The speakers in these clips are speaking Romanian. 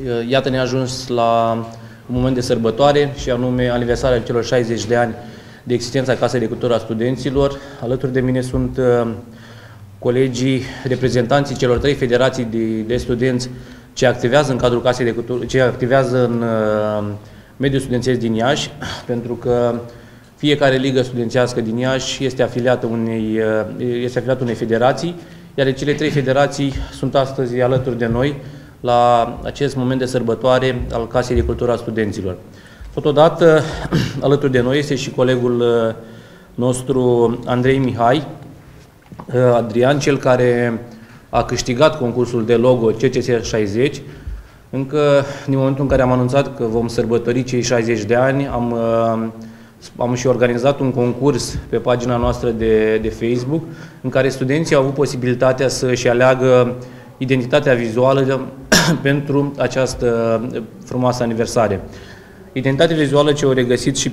Iată, ne-a ajuns la un moment de sărbătoare și anume aniversarea celor 60 de ani de existența Casei de Cultură a Studenților. Alături de mine sunt colegii, reprezentanții celor 3 federații de studenți ce activează în cadrul Casei de Cultură, ce activează în mediul studențesc din Iași, pentru că fiecare ligă studențească din Iași este afiliată unei federații, iar cele 3 federații sunt astăzi alături de noi la acest moment de sărbătoare al Casei de Cultură a Studenților. Totodată, alături de noi este și colegul nostru Andrei Mihai, Adrian, cel care a câștigat concursul de logo CCS 60. Încă din momentul în care am anunțat că vom sărbători cei 60 de ani, am și organizat un concurs pe pagina noastră de Facebook, în care studenții au avut posibilitatea să-și aleagă identitatea vizuală pentru această frumoasă aniversare. Identitatea vizuală ce o regăsiți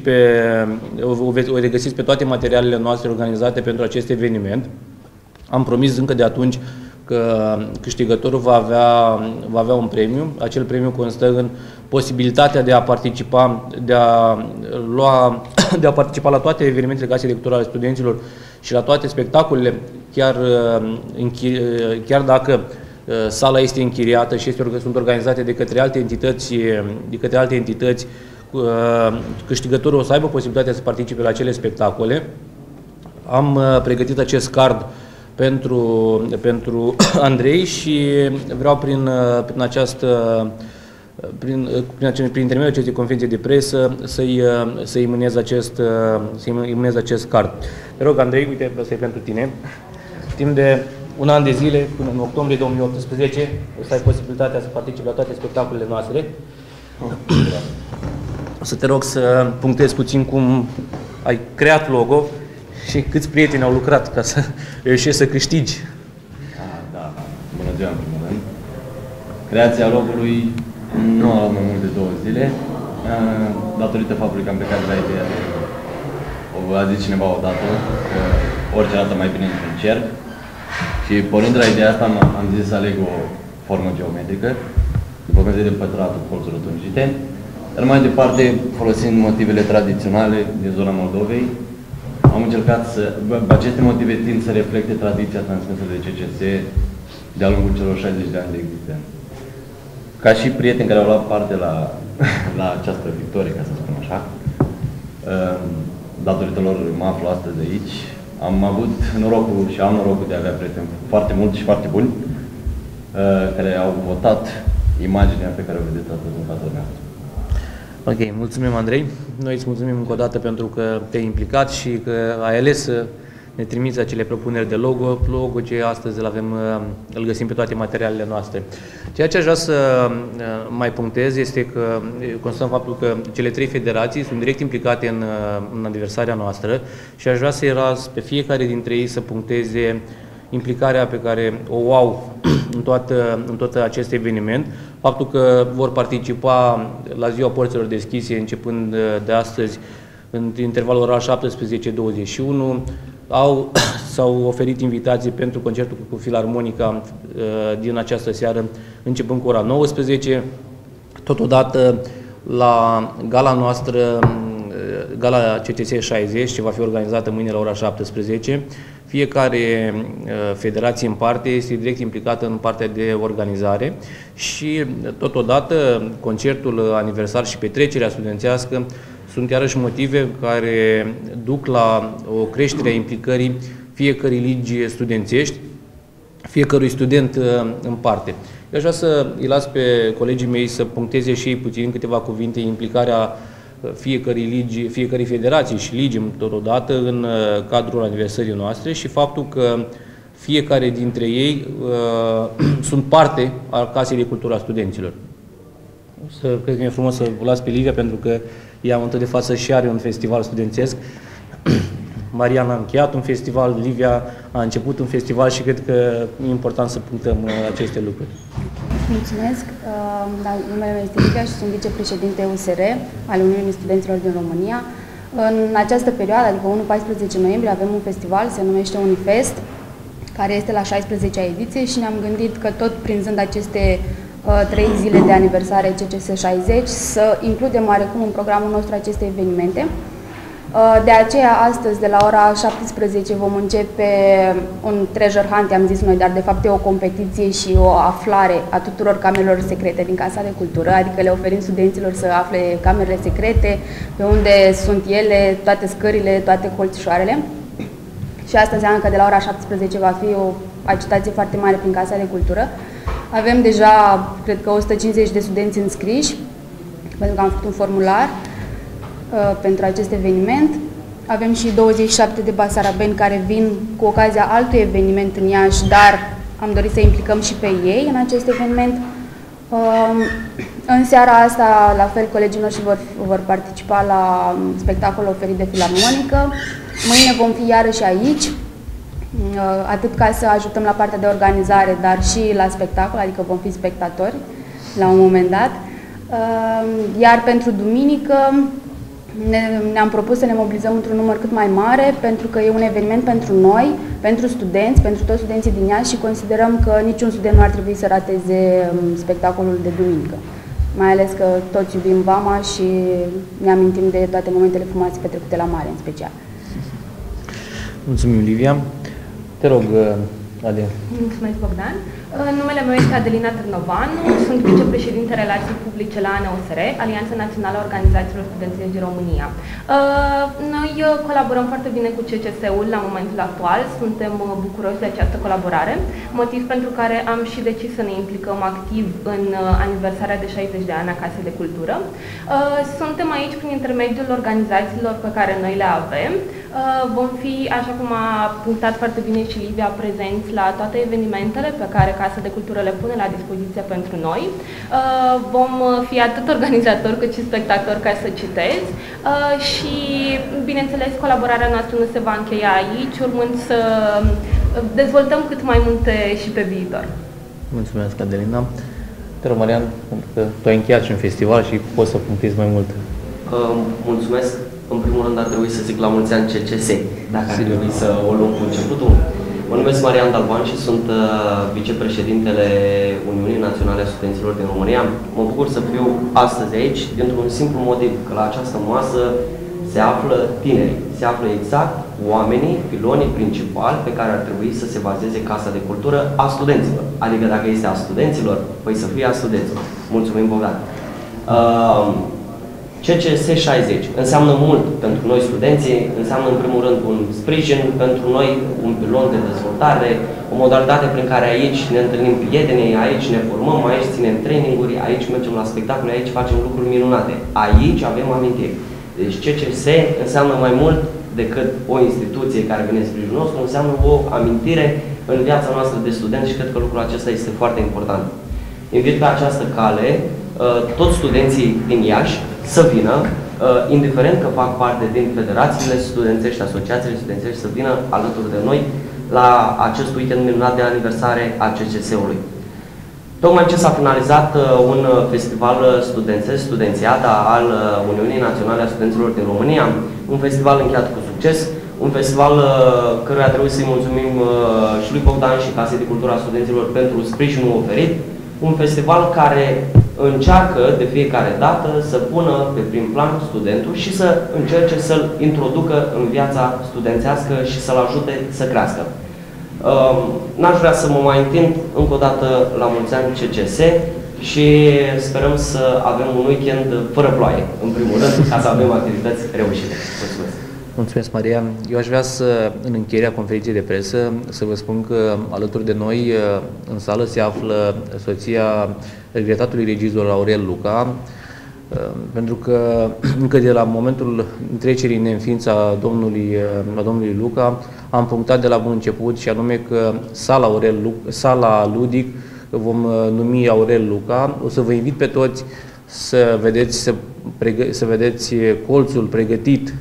pe toate materialele noastre organizate pentru acest eveniment. Am promis încă de atunci că câștigătorul va avea un premiu. Acel premiu constă în posibilitatea de a participa, de a participa la toate evenimentele Casei de Cultură ale Studenților și la toate spectacolele, chiar dacă sala este închiriată și sunt organizate de către alte entități, câștigătorul o să aibă posibilitatea să participe la acele spectacole. Am pregătit acest card pentru Andrei și vreau prin intermediul acestei conferințe de presă să-i mânez acest card. Te rog, Andrei, uite, asta e pentru tine. Timp de un an de zile, până în octombrie 2018, o să ai posibilitatea să participi la toate spectacolele noastre. O să te rog să punctezi puțin cum ai creat logo și câți prieteni au lucrat ca să reușești să câștigi. Da, bună ziua în primul rând. Creația logo-ului nu a luat mai mult de 2 zile, datorită faptului că am plecat de la ideea de, a zis cineva odată, că orice dată mai bine într-un cerc. Și pornind de la ideea asta am zis să aleg o formă geometrică, după cum vedem pătratul, colțuri rotunjite, dar mai departe, folosind motivele tradiționale din zona Moldovei, am încercat aceste motive tind să reflecte tradiția transmisă de CCS de-a lungul celor 60 de ani de existență. Ca și prieteni care au luat parte la această victorie, ca să spun așa, datorită lor mă aflu astăzi aici, am avut norocul și am norocul de a avea prieteni foarte mulți și foarte buni, care au votat imaginea pe care o vedeți astăzi în fața mea. Ok, mulțumim, Andrei. Noi îți mulțumim încă o dată pentru că te-ai implicat și că ai ales să ne trimiți acele propuneri de logo ce astăzi îl găsim pe toate materialele noastre. Ceea ce aș vrea să mai punctez este că constă în faptul că cele 3 federații sunt direct implicate în aniversarea noastră și aș vrea să-i ras pe fiecare dintre ei să puncteze implicarea pe care o au în tot acest eveniment, faptul că vor participa la ziua porților deschise începând de astăzi în intervalul orar 17-21, s-au oferit invitații pentru concertul cu Filarmonica din această seară începând cu ora 19, totodată la gala noastră, gala CCS 60, ce va fi organizată mâine la ora 17, fiecare federație în parte este direct implicată în partea de organizare și totodată concertul aniversar și petrecerea studențească sunt iarăși motive care duc la o creștere a implicării fiecărei ligi studențești, fiecărui student în parte. Eu aș vrea să îi las pe colegii mei să puncteze și ei puțin în câteva cuvinte implicarea fiecărei federații și ligi totodată în cadrul aniversării noastre și faptul că fiecare dintre ei sunt parte a Casei de Cultură a Studenților. Cred că e frumos să vă las pe Livia, pentru că ea în momentul de față și are un festival studențesc. Mariana a încheiat un festival, Livia a început un festival și cred că e important să punctăm aceste lucruri. Mulțumesc. Numele meu este Livia și sunt vicepreședinte USR al Uniunii Studenților din România. În această perioadă, adică 1-14 noiembrie, avem un festival, se numește Unifest, care este la 16-a ediție și ne-am gândit că tot prinzând aceste 3 zile de aniversare CCS 60, să includem oarecum în programul nostru aceste evenimente. De aceea, astăzi, de la ora 17, vom începe un treasure hunt, am zis noi, dar de fapt e o competiție și o aflare a tuturor camerelor secrete din Casa de Cultură, adică le oferim studenților să afle camerele secrete, pe unde sunt ele, toate scările, toate colțișoarele. Și asta înseamnă că de la ora 17 va fi o agitație foarte mare prin Casa de Cultură. Avem deja, cred că 150 de studenți înscriși, pentru că am făcut un formular pentru acest eveniment. Avem și 27 de basarabeni care vin cu ocazia altui eveniment în Iași, dar am dorit să implicăm și pe ei în acest eveniment. În seara asta, la fel, colegii noștri vor participa la spectacolul oferit de Filarmonică. Mâine vom fi iarăși aici, atât ca să ajutăm la partea de organizare, dar și la spectacol, adică vom fi spectatori la un moment dat. Iar pentru duminică ne-am propus să ne mobilizăm într-un număr cât mai mare, pentru că e un eveniment pentru noi, pentru studenți, pentru toți studenții din Iași și considerăm că niciun student nu ar trebui să rateze spectacolul de duminică. Mai ales că toți iubim vama și ne amintim de toate momentele frumoase petrecute la mare, în special. Mulțumim, Livia. Te rog, Ade. Mulțumesc, Bogdan. Numele meu este Adelina Târnovanu, sunt vicepreședinte Relații Publice la ANOSR, Alianța Națională a Organizațiilor Studențești din România. Noi colaborăm foarte bine cu CCS-ul la momentul actual, suntem bucuroși de această colaborare, motiv pentru care am și decis să ne implicăm activ în aniversarea de 60 de ani a Casei de Cultură. Suntem aici prin intermediul organizațiilor pe care noi le avem. Vom fi, așa cum a punctat foarte bine și Livia, prezenți la toate evenimentele pe care Casa de Cultură le pune la dispoziție pentru noi. Vom fi atât organizatori cât și spectatori, ca să citez, și, bineînțeles, colaborarea noastră nu se va încheia aici, urmând să dezvoltăm cât mai multe și pe viitor. Mulțumesc, Adelina. Te rog, Marian, pentru că tu ai încheiat și un festival și poți să punctezi mai mult. Mulțumesc. În primul rând ar trebui să zic la mulți ani CCS, dacă ar trebui să o luăm cu începutul. Mă numesc Marian Dalban și sunt vicepreședintele Uniunii Naționale a Studenților din România. Mă bucur să fiu astăzi aici dintr-un simplu motiv, că la această masă se află tineri, se află exact oamenii, pilonii principali pe care ar trebui să se bazeze Casa de Cultură a studenților. Adică dacă este a studenților, păi să fie a studenților. Mulțumim, Bogdan! CCS 60 înseamnă mult pentru noi studenții, înseamnă în primul rând un sprijin pentru noi, un pilon de dezvoltare, o modalitate prin care aici ne întâlnim prietenii, aici ne formăm, aici ținem traininguri, aici mergem la spectacole, aici facem lucruri minunate. Aici avem amintiri. Deci CCS înseamnă mai mult decât o instituție care vine în sprijinul nostru, înseamnă o amintire în viața noastră de studenți și cred că lucrul acesta este foarte important. Invit pe această cale toți studenții din Iași să vină, indiferent că fac parte din federațiile studențești, asociațiile studențești, să vină alături de noi la acest weekend minunat de aniversare a CCS-ului. Tocmai ce s-a finalizat un festival studențesc, Studențiada al Uniunii Naționale a Studenților din România, un festival încheiat cu succes, un festival căruia trebuie să-i mulțumim și lui Bogdan și Casei de Cultură a Studenților pentru sprijinul oferit, un festival care încearcă de fiecare dată să pună pe prim plan studentul și să încerce să-l introducă în viața studențească și să-l ajute să crească. N-aș vrea să mă mai întind, încă o dată la mulți ani CCS și sperăm să avem un weekend fără ploaie, în primul rând, ca să avem activități reușite. Mulțumesc! Mulțumesc, Maria. Eu aș vrea să, în încheierea conferinței de presă, să vă spun că alături de noi în sală se află soția regretatului regizor Aurel Luca, pentru că încă de la momentul trecerii în neînființa domnului Luca am punctat de la bun început și anume că sala Ludic vom numi Aurel Luca. O să vă invit pe toți să vedeți colțul pregătit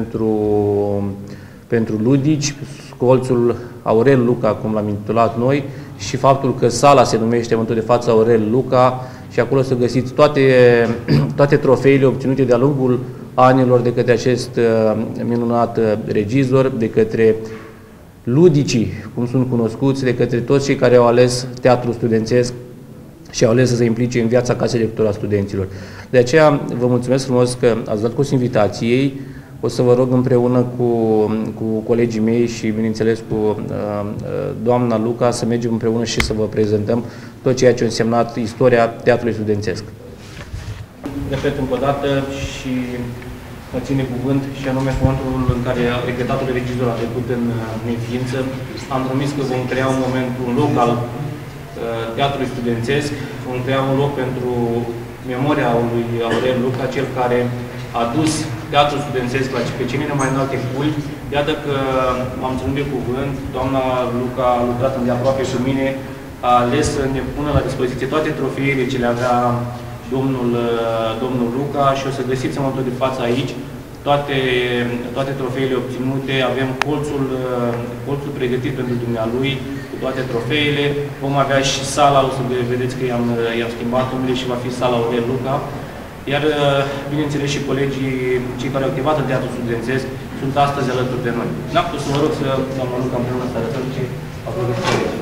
pentru ludici, colțul Aurel Luca, cum l-am intitulat noi, și faptul că sala se numește în momentul de față Aurel Luca și acolo să găsiți toate trofeile obținute de-a lungul anilor de către acest minunat regizor, de către ludicii, cum sunt cunoscuți, de către toți cei care au ales teatru studențesc și au ales să se implice în viața casei de cultură a studenților. De aceea vă mulțumesc frumos că ați dat curs invitației. O să vă rog împreună cu colegii mei și, bineînțeles, cu doamna Luca să mergem împreună și să vă prezentăm tot ceea ce a însemnat istoria teatrului studențesc. Repet încă o dată și mă ține cuvânt, și anume controlul în care regretatul regizor a trecut în neființă. Am promis că vom crea un loc al teatrului studențesc, vom crea un loc pentru memoria lui Aurel Luca, cel care a dus teatrul studențesc pe cele mai înalte culmi. Iată că m-am ținut de cuvânt, doamna Luca a lucrat îndeaproape cu mine, a ales să ne pună la dispoziție toate trofeile ce le avea domnul Luca și o să găsiți în momentul de față aici toate trofeile obținute. Avem colțul pregătit pentru dumnealui cu toate trofeile. Vom avea și sala, o să vedeți că i-am schimbat numele și va fi sala Aurel Luca. Iar, bineînțeles, și colegii, cei care au activat în teatrul studențesc, sunt astăzi alături de noi. Da, o să vă rog să, doamna Luca, împreună să arătăm ce a făcut colegii.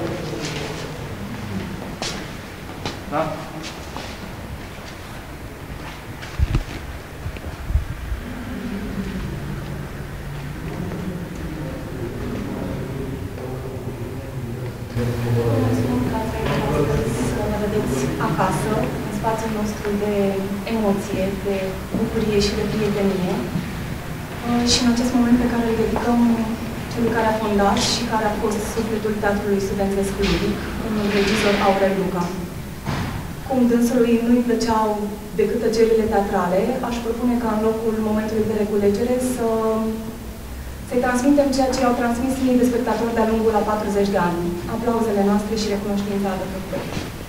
Da? Acasă, în spațiul nostru de emoție, de bucurie și de prietenie. Și în acest moment pe care îl dedicăm celui care a fondat și care a fost sufletul Teatrului Studențesc Liric, un regizor Aurel Luca. Cum dânsului nu-i plăceau decât tăcerile teatrale, aș propune ca în locul momentului de reculegere să-i transmitem ceea ce au transmis mii de spectatori de-a lungul a 40 de ani. Aplauzele noastre și recunoștința alături de